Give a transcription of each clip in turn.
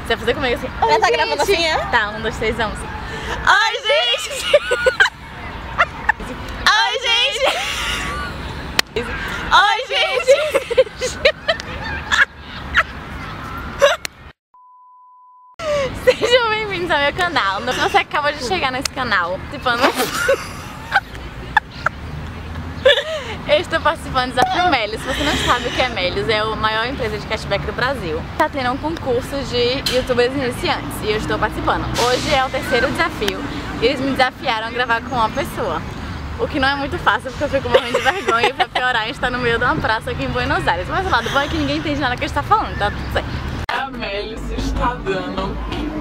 Você vai fazer comigo assim. Ela tá gravando assim, é? Tá, 1, 2, 3, vamos. Ai, gente! Ai, gente! Ai, gente! Sejam bem-vindos ao meu canal. Se você acaba de chegar nesse canal, eu estou participando do Desafio Melios. Se você não sabe o que é Melios, é a maior empresa de cashback do Brasil. Está tendo um concurso de youtubers iniciantes e eu estou participando. Hoje é o 3º desafio e eles me desafiaram a gravar com uma pessoa. O que não é muito fácil porque eu fico morrendo de vergonha e pra piorar a gente tá no meio de uma praça aqui em Buenos Aires. Mas o lado bom é que ninguém entende nada que a gente tá falando, tá tudo certo. A Melios está dando...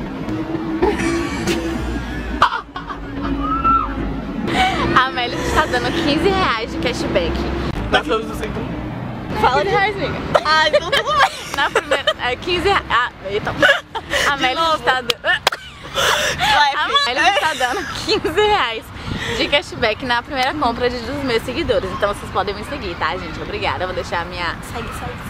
A Melios está dando R$15 de cashback. Tá falando assim. Fala de reais, amiga. Ai, então tudo bem. Na primeira, é 15 reais. Ah, então. A Melios está dando... A Melios está dando R$15 de cashback na primeira compra dos meus seguidores. Então vocês podem me seguir, tá, gente? Obrigada. Eu vou deixar a minha... Segue.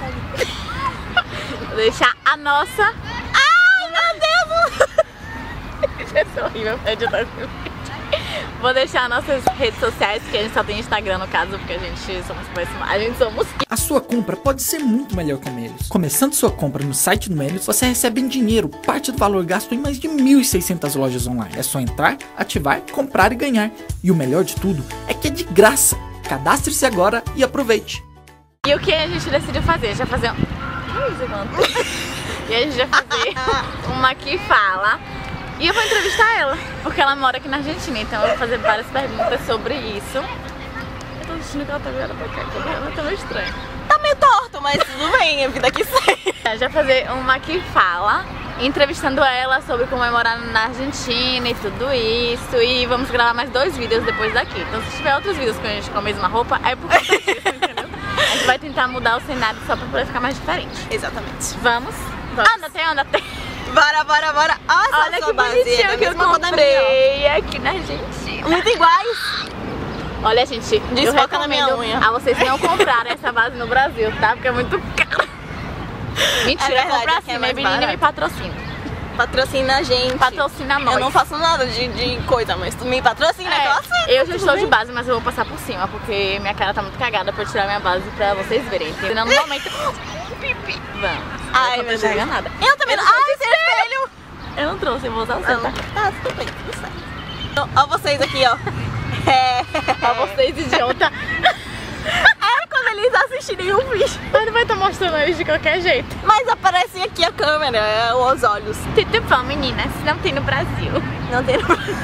Vou deixar a nossa... Ai, meu Deus! Isso é horrível, Vou deixar nossas redes sociais, que a gente só tem Instagram no caso, porque a gente somos péssimas. A gente somos... A sua compra pode ser muito melhor com a Melios. Começando sua compra no site do Melios, você recebe em dinheiro parte do valor gasto em mais de 1.600 lojas online. É só entrar, ativar, comprar e ganhar. E o melhor de tudo é que é de graça. Cadastre-se agora e aproveite. E o que a gente decidiu fazer? A gente vai fazer um... E a gente vai fazer uma que fala... E eu vou entrevistar ela, porque ela mora aqui na Argentina, então eu vou fazer várias perguntas sobre isso. Eu tô sentindo que ela tá virada pra cá, que ela tá meio estranha. Tá meio torto, mas tudo bem, a vida que segue. A gente vai fazer uma que fala, entrevistando ela sobre como é morar na Argentina e tudo isso. E vamos gravar mais 2 vídeos depois daqui. Então se tiver outros vídeos com a gente com a mesma roupa, é por conta disso, entendeu? A gente vai tentar mudar o cenário só pra poder ficar mais diferente. Exatamente. Vamos? Anda, tem. Bora. Olha que bonitinho que eu comprei aqui na Argentina. Muito iguais. Olha, gente, eu Desfoca na minha recomendo unha. a vocês não comprarem essa base no Brasil, tá? Porque é muito caro. Mentira, É verdade, compra aqui é assim, mais minha menina barato. me patrocina. Patrocina a gente. Patrocina nós. Eu não faço nada de coisa, mas tu me patrocina, então assim. Eu já estou de base, mas eu vou passar por cima, porque minha cara tá muito cagada pra eu tirar minha base pra vocês verem. Senão, no momento... Vamos. Ai, eu meu não tô Deus. enxergando nada. Eu também não. Ai, espelho! Eu não trouxe, eu vou usar o seu, tá? Tá, tudo bem, tudo certo. Então, ó vocês aqui, ó. Pra vocês, idiota. É quando eles assistirem o vídeo. Mas não vai estar mostrando eles de qualquer jeito. Mas aparece aqui a câmera, os olhos. Tudo bom, meninas? Não tem no Brasil. Não tem.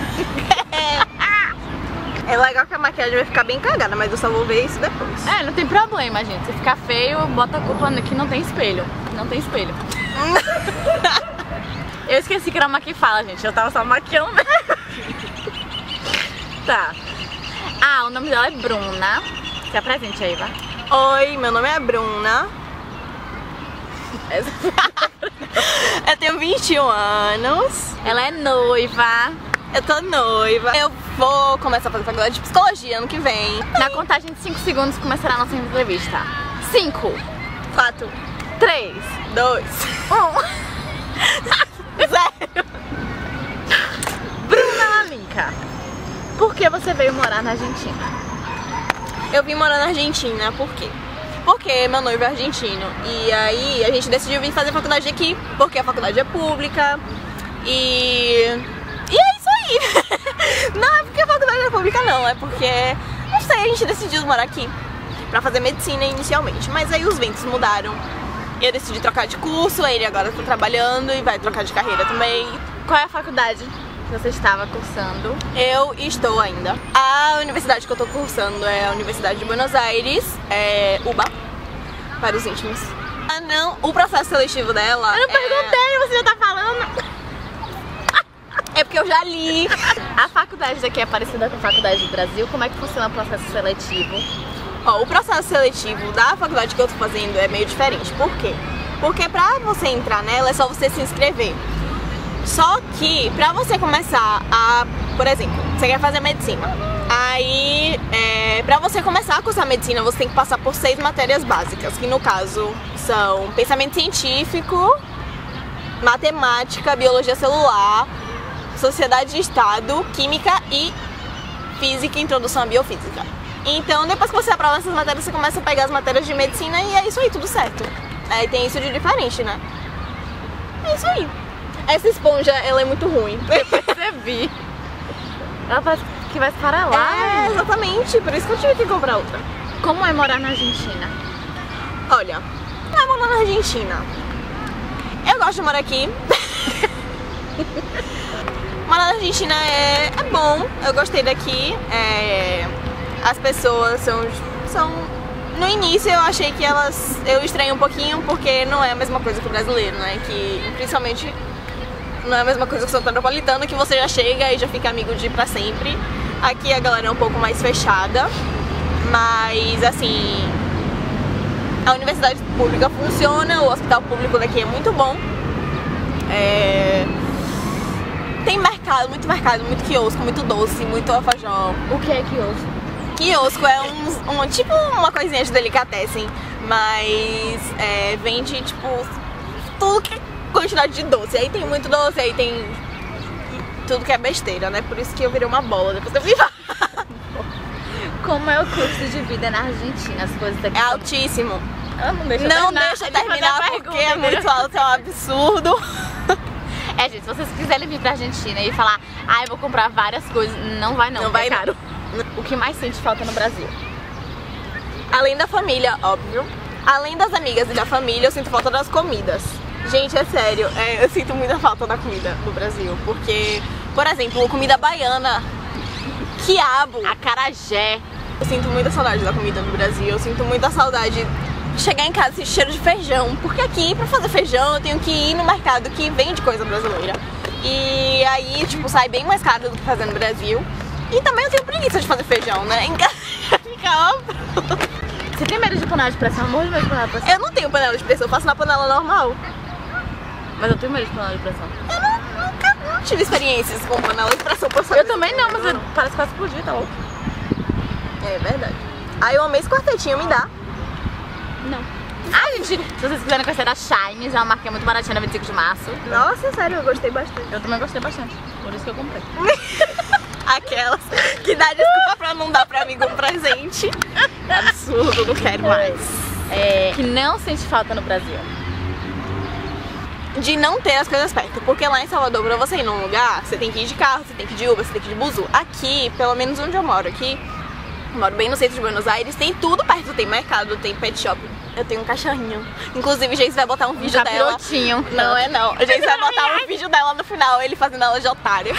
É legal que a maquiagem vai ficar bem cagada, mas eu só vou ver isso depois. É, não tem problema, gente. Se ficar feio, bota a culpa que não tem espelho. Não tem espelho. Eu esqueci que era uma que fala, gente. Eu tava só maquiando mesmo. Tá. Ah, o nome dela é Bruna. Se apresente aí, vai. Oi, meu nome é Bruna. Eu tenho 21 anos. Ela é noiva. Eu tô noiva. Eu vou começar a fazer faculdade de psicologia ano que vem. Na contagem de 5 segundos começará a nossa entrevista. 5, 4, 3, 2, 1. 0. Bruna Lalinka, por que você veio morar na Argentina? Eu vim morar na Argentina, por quê? Porque meu noivo é argentino. E aí a gente decidiu vir fazer faculdade aqui, porque a faculdade é pública. E é isso aí. Não é porque a faculdade é pública não, é porque, não sei, a gente decidiu morar aqui pra fazer medicina inicialmente. Mas aí os ventos mudaram. Eu decidi trocar de curso, ele agora tá trabalhando e vai trocar de carreira também. Qual é a faculdade que você estava cursando? Eu estou ainda. A universidade que eu tô cursando é a Universidade de Buenos Aires, UBA, para os íntimos. Ah não, o processo seletivo dela... Eu não perguntei, você já tá falando. É porque eu já li. A faculdade daqui é parecida com a faculdade do Brasil? Como é que funciona o processo seletivo? Ó, o processo seletivo da faculdade que eu tô fazendo é meio diferente. Por quê? Porque pra você entrar nela é só você se inscrever. Só que pra você começar a... Por exemplo, você quer fazer medicina. Aí, pra você começar a cursar medicina, você tem que passar por 6 matérias básicas. Que no caso são pensamento científico, matemática, biologia celular, sociedade de estado, química e física, introdução à biofísica. Então depois que você aprova essas matérias, você começa a pegar as matérias de medicina e é isso aí, tudo certo. Aí tem isso de diferente, né? É isso aí. Essa esponja, ela é muito ruim. Eu percebi. Ela parece que vai esfarelar. É, exatamente, por isso que eu tive que comprar outra. Como é morar na Argentina? Olha, eu vou morar na Argentina. Eu gosto de morar aqui. Morar na Argentina é bom, eu gostei daqui. As pessoas são... No início eu achei que eu estranhei um pouquinho porque não é a mesma coisa que o brasileiro, né? Que principalmente não é a mesma coisa que o São Metropolitano, que você já chega e já fica amigo de ir pra sempre. Aqui a galera é um pouco mais fechada, mas assim, a universidade pública funciona, o hospital público daqui é muito bom. Tem mercado, muito quiosco, muito doce, muito alfajor. O que é quiosco? Quiosco é tipo uma coisinha de delicatessen, mas vende tipo tudo que é quantidade de doce. Aí tem muito doce, aí tem tudo que é besteira, né? Por isso que eu virei uma bola depois eu vi. Como é o custo de vida na Argentina? As coisas daqui É altíssimo. Não deixa eu terminar porque é muito alto, é um absurdo. Gente, se vocês quiserem vir pra Argentina e falar, eu vou comprar várias coisas, não vai não, vai é caro. O que mais sente falta no Brasil? Além da família, óbvio. Além das amigas e da família, eu sinto falta das comidas. Gente, é sério, eu sinto muita falta da comida do Brasil. Porque, por exemplo, comida baiana, quiabo, acarajé. Eu sinto muita saudade da comida do Brasil. Eu sinto muita saudade de chegar em casa e sentir cheiro de feijão. Porque aqui, pra fazer feijão, eu tenho que ir no mercado que vende coisa brasileira. E aí, tipo, sai bem mais caro do que fazer no Brasil. E também eu tenho preguiça de fazer feijão, né? Em casa fica óbvio. Você tem medo de panela de pressão? Eu morro de medo de panela de pressão. Eu não tenho panela de pressão, eu faço na panela normal. Mas eu tenho medo de panela de pressão. Eu nunca tive experiências com panela de pressão. Eu também não, mas parece quase explodir, tá louco? É verdade. Aí eu amei esse quartetinho, me dá. Não. Gente, se vocês quiserem conhecer a Shine, já é uma marca muito baratinha na 25 de março. Nossa, sério, eu gostei bastante. Eu também gostei bastante, por isso que eu comprei. Aquelas que dá desculpa pra não dar pra amigo um presente. Absurdo, não quero mais. Que não sente falta no Brasil. De não ter as coisas perto. Porque lá em Salvador, pra você ir num lugar, você tem que ir de carro, você tem que ir de Uber, você tem que ir de buzu. Aqui, pelo menos onde eu moro aqui, moro bem no centro de Buenos Aires, tem tudo perto. Tem mercado, tem pet shop. Eu tenho um cachorrinho. Inclusive, a gente vai botar um vídeo dela. Não é não. A gente vai botar um vídeo dela no final, ele fazendo ela de otária.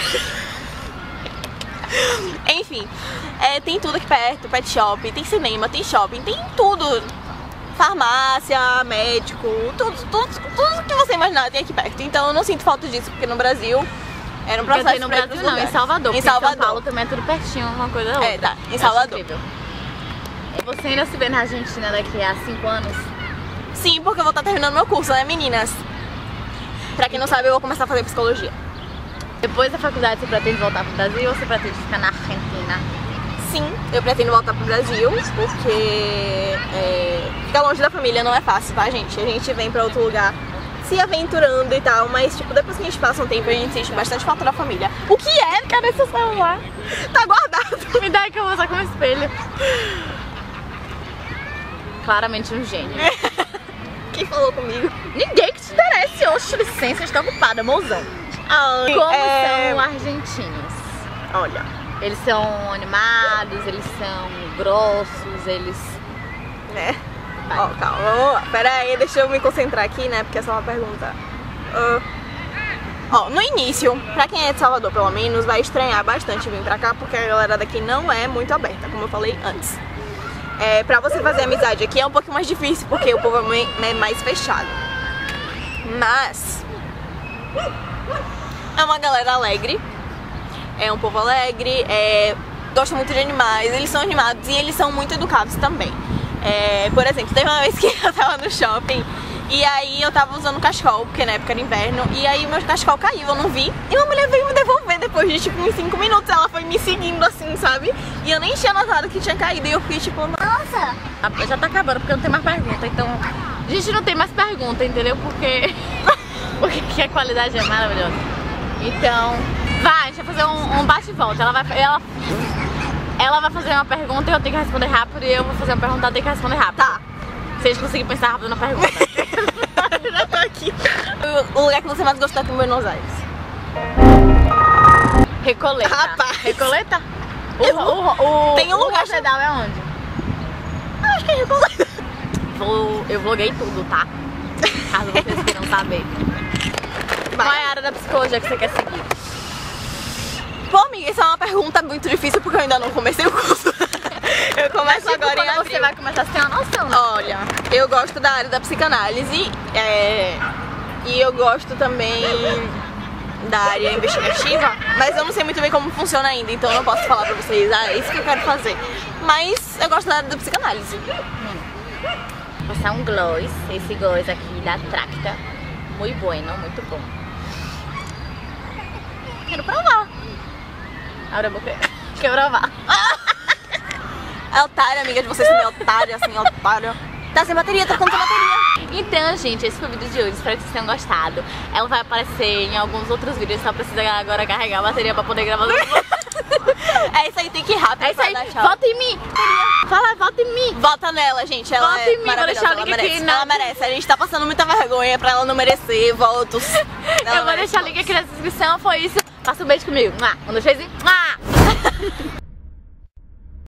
Enfim, tem tudo aqui perto, pet shop, tem cinema, tem shopping, tem tudo. Farmácia, médico, tudo que você imaginar tem aqui perto. Então eu não sinto falta disso, porque no Brasil era um processo no Brasil não, em Salvador. Em Salvador. São Paulo também é tudo pertinho, uma coisa ou outra. Tá, em Salvador. Você ainda se vê na Argentina daqui a 5 anos? Sim, porque eu vou estar terminando meu curso, né, meninas? Pra quem não sabe, eu vou começar a fazer psicologia. Depois da faculdade, você pretende voltar pro Brasil ou você pretende ficar na Argentina? Sim, eu pretendo voltar pro Brasil, porque ficar longe da família não é fácil, tá, gente? A gente vem pra outro lugar se aventurando e tal, mas, tipo, depois que a gente passa um tempo, a gente sente bastante falta da família. O que é? Cadê seu celular? Tá guardado. Me dá aí que eu vou usar como espelho. Claramente um gênio. Quem falou comigo? Ninguém que te interesse. Oxe, licença, a gente tá ocupada, mozão. Como são argentinos? Olha, eles são animados, eles são grossos, eles... né? Ó, calma, pera aí, deixa eu me concentrar aqui, né? Porque essa é uma pergunta. Ó, no início, pra quem é de Salvador pelo menos, vai estranhar bastante vir pra cá, porque a galera daqui não é muito aberta, como eu falei antes. Pra você fazer amizade aqui é um pouquinho mais difícil, porque o povo é mais fechado. Mas é uma galera alegre, é um povo alegre, gosta muito de animais, eles são animados e eles são muito educados também. Por exemplo, teve uma vez que eu tava no shopping e aí eu tava usando cachecol, porque na época era inverno, e aí o meu cachecol caiu, eu não vi, e uma mulher veio me devolver depois de tipo uns 5 minutos, ela foi me seguindo assim, sabe? E eu nem tinha notado que tinha caído, e eu fiquei tipo, nossa! Já tá acabando, porque não tem mais pergunta, então... A gente não tem mais pergunta, entendeu? Porque... porque a qualidade é maravilhosa. Então, vai, a gente vai fazer um bate e volta. Ela vai fazer uma pergunta e eu tenho que responder rápido, e eu vou fazer uma pergunta e ela tem que responder rápido. Tá. Se a gente conseguir pensar rápido na pergunta. Já tô aqui. O lugar que você mais gostou aqui em Buenos Aires? Recoleta. Rapaz. Recoleta? Tem um lugar... O Rosedal é onde? Acho que é Recoleta. Eu vloguei tudo, tá? Caso vocês queiram saber. Qual é a área da psicologia que você quer seguir? Pô, amiga, isso é uma pergunta muito difícil porque eu ainda não comecei o curso. Eu começo Tipo, agora em quando abril. você vai começar, você tem uma noção, né? Olha, eu gosto da área da psicanálise e eu gosto também da área investigativa, mas eu não sei muito bem como funciona ainda, então eu não posso falar pra vocês, é isso que eu quero fazer. Mas eu gosto da área da psicanálise. Vou passar um gloss, esse gloss aqui da Tracta. Muito bueno, muito bom. Quero provar. Abre a boca. Quero provar. É otária, amiga de vocês também, otária, assim, otária. Tá sem bateria, tá com bateria. Então, gente, esse foi o vídeo de hoje. Espero que vocês tenham gostado. Ela vai aparecer em alguns outros vídeos, só precisa agora carregar a bateria pra poder gravar. É isso aí, tem que ir rápido. É isso aí, pra dar tchau. volta em mim. Fala, volta em mim. Vota nela, gente. Ela Volta é em mim, vou maravilhosa, deixar o ela link merece. aqui na... Ela merece. A gente tá passando muita vergonha pra ela não merecer votos. Eu vou deixar o link aqui na descrição. Foi isso. Passa um beijo comigo. Um, dois, três e...